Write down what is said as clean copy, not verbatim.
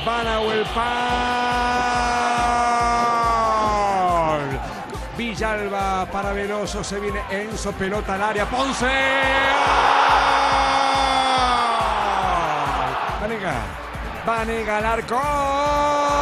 Van a Villalba para Veloso, se viene Enzo, pelota al área, Ponce. Vanega al arco.